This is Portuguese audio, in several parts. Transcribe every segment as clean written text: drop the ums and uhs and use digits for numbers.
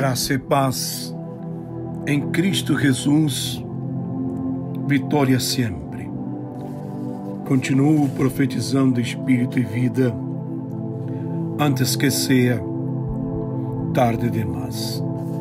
Graça e paz em Cristo Jesus, vitória sempre. Continuo profetizando espírito e vida antes que seja tarde demais.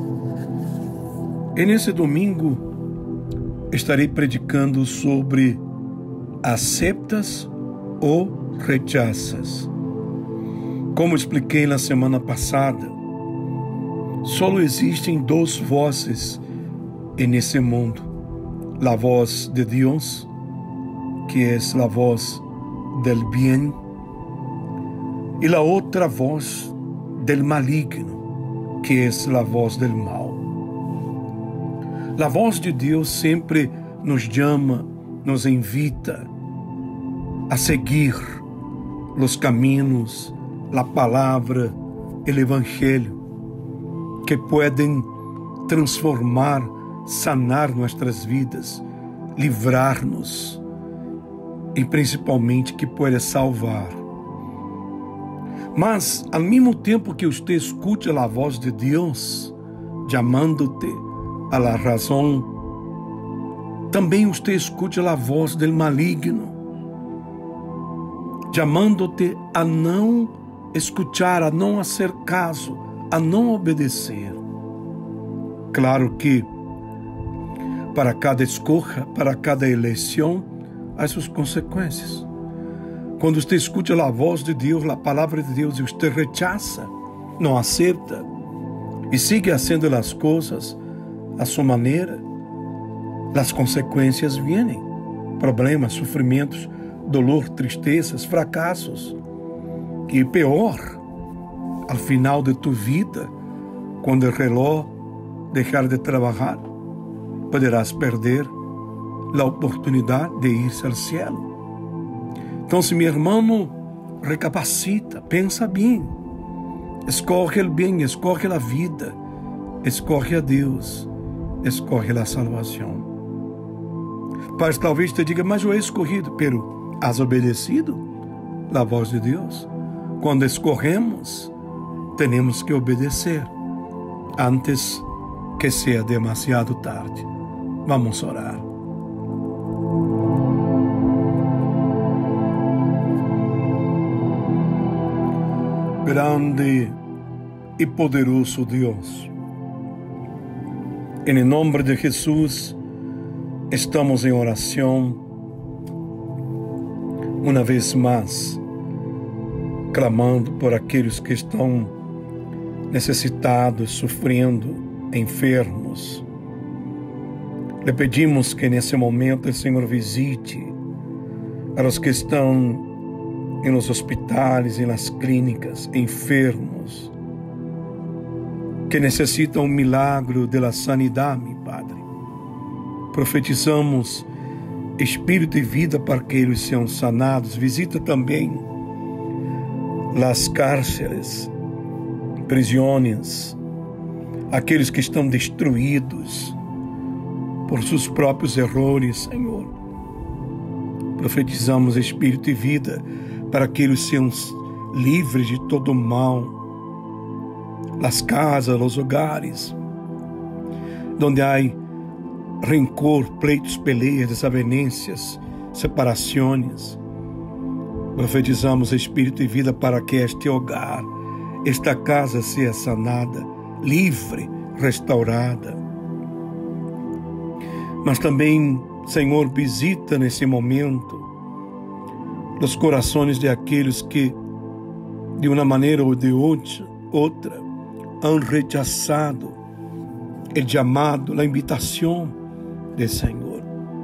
E nesse domingo estarei predicando sobre aceptas ou rechazas. Como expliquei na semana passada, só existem duas vozes nesse mundo: a voz de Deus, que é a voz del bien, e a outra voz del maligno, que é a voz del mal. A voz de Deus sempre nos chama, nos invita a seguir os caminhos, a palavra, o evangelho, que podem transformar, sanar nossas vidas, livrar-nos e principalmente que pode salvar. Mas, ao mesmo tempo que você escute a voz de Deus, chamando-te a la razão, também você escute a voz do maligno, chamando-te a não escutar, a não fazer caso, a não obedecer. Claro que para cada escolha, para cada eleição, há suas consequências. Quando você escuta a voz de Deus, a palavra de Deus, e você rechaça, não aceita e sigue fazendo as coisas a sua maneira, as consequências vêm: problemas, sofrimentos, dolor, tristezas, fracassos. E pior, ao final de tu vida, quando o relógio deixar de trabalhar, poderás perder a oportunidade de ir ao céu. Então, se meu irmão, recapacita, pensa bem, escolhe o bem, escolhe a vida, escolhe a Deus, escolhe a salvação. Mas talvez te diga: mas eu he escolhido, pero has obedecido a voz de Deus? Quando escorremos, temos que obedecer antes que seja demasiado tarde. Vamos orar. Grande e poderoso Deus, em nome de Jesus, estamos em oração uma vez mais, clamando por aqueles que estão necessitados, sofrendo, enfermos. Le pedimos que nesse momento o Senhor visite a os que estão nos hospitais, nas clínicas, enfermos, que necessitam um milagre da sanidade, Padre. Profetizamos espírito e vida para que eles sejam sanados. Visita também as cárceres, prisões, aqueles que estão destruídos por seus próprios erros, Senhor. Profetizamos espírito e vida para que eles sejam livres de todo mal. As casas, os hogares, onde há rencor, pleitos, peleias, desavenências, separações. Profetizamos espírito e vida para que este hogar, esta casa seja sanada, livre, restaurada. Mas também, Senhor, visita nesse momento os corações de aqueles que, de uma maneira ou de outra, han rechazado o chamado, a invitação do Senhor.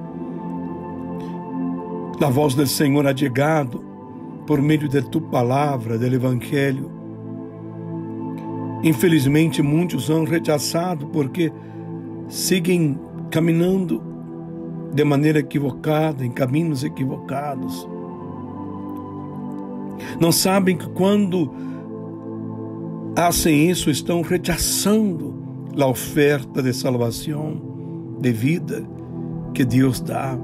A voz do Senhor ha chegado por meio de tu palavra, do Evangelho. Infelizmente, muitos han rechazado porque seguem caminhando de maneira equivocada, em caminhos equivocados. Não sabem que quando fazem isso, estão rechaçando a oferta de salvação, de vida que Deus dá.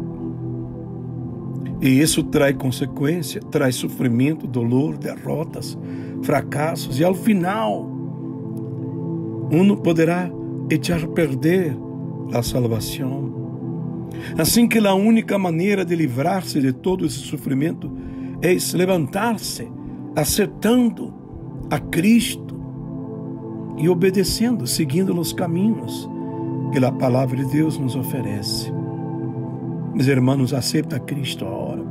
E isso traz consequência, traz sofrimento, dolor, derrotas, fracassos. E ao final, uno poderá echar a perder a salvação. Assim que a única maneira de livrar-se de todo esse sofrimento é levantar-se, acertando a Cristo e obedecendo, seguindo os caminhos que a palavra de Deus nos oferece. Meus irmãos, aceita a Cristo agora.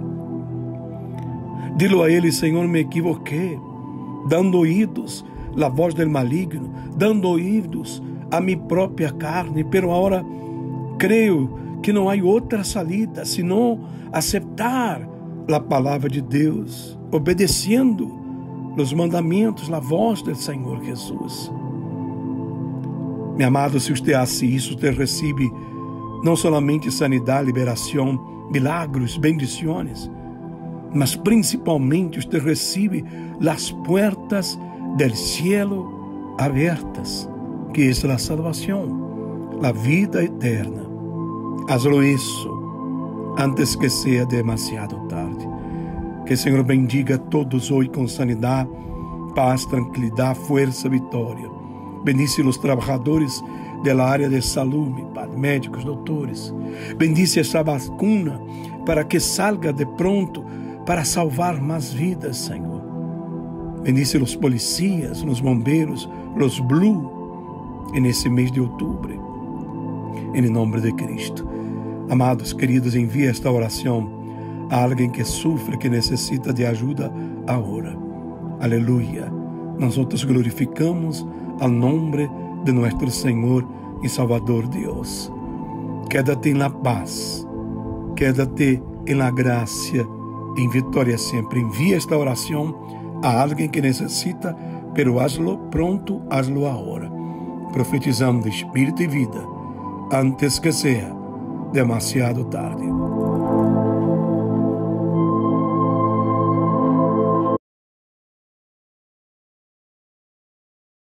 Dilo a Ele: Senhor, me equivoquei, dando ouvidos à voz do maligno, dando ouvidos a minha própria carne, pero agora creio que não há outra salida senão aceitar a palavra de Deus, obedecendo os mandamentos, a voz do Senhor Jesus. Meu amado, se você faz isso, você recebe não somente sanidade, liberação, milagros, bendições, mas principalmente você recebe as portas do cielo abertas, que é a salvação, a vida eterna. Hazlo isso antes que seja demasiado tarde. Que o Senhor bendiga a todos hoje com sanidade, paz, tranquilidade, força, vitória. Bendice os trabalhadores da área de saúde, médicos, doutores. Bendice essa vacuna para que salga de pronto para salvar mais vidas, Senhor. Bendice os policias, os bombeiros, os blue, nesse mês de outubro. Em nome de Cristo. Amados, queridos, envia esta oração a alguém que sofre, que necessita de ajuda agora. Aleluia. Nós glorificamos ao nome de nosso Senhor e Salvador Deus. Quédate na paz, quédate na graça, em vitória sempre. Envia esta oração a alguém que necessita, pero hazlo pronto, hazlo agora. Profetizando de espírito e vida, antes que seja demasiado tarde.